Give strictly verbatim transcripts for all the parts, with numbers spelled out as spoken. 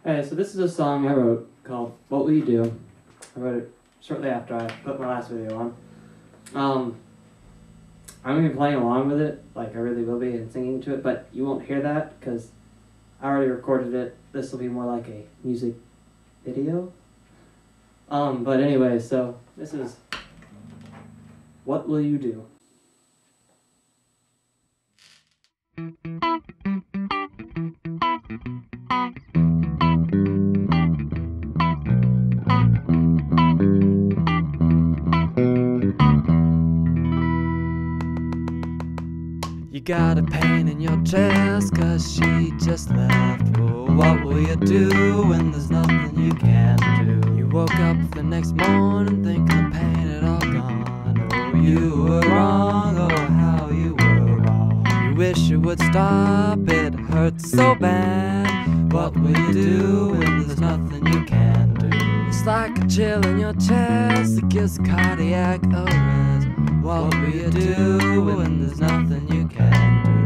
Alright, so this is a song I wrote called What Will You Do? I wrote it shortly after I put my last video on. Um, I'm going to be playing along with it, like I really will be, and singing to it, but you won't hear that because I already recorded it. This will be more like a music video. Um, but anyway, so this is What Will You Do? You got a pain in your chest cause she just left. Oh, what will you do when there's nothing you can do? You woke up the next morning thinking the pain had all gone. Oh, you were wrong, oh how you were wrong. You wish it would stop, it hurts so bad. What will you do when there's nothing you can do? It's like a chill in your chest, it gives cardiac arrest. What will you do when there's nothing you can do?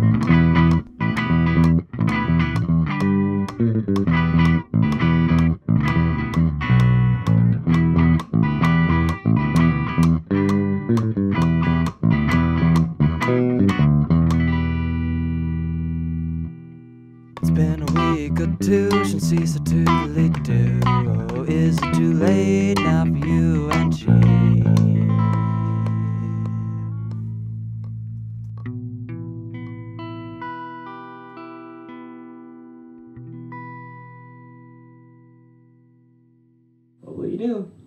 It's been a week or two since she said to do. Oh, is it too late now for you and she? What will you do?